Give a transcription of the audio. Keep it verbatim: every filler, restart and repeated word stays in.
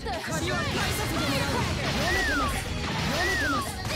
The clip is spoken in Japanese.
借りは返させてもらう。読めてます。読めてます。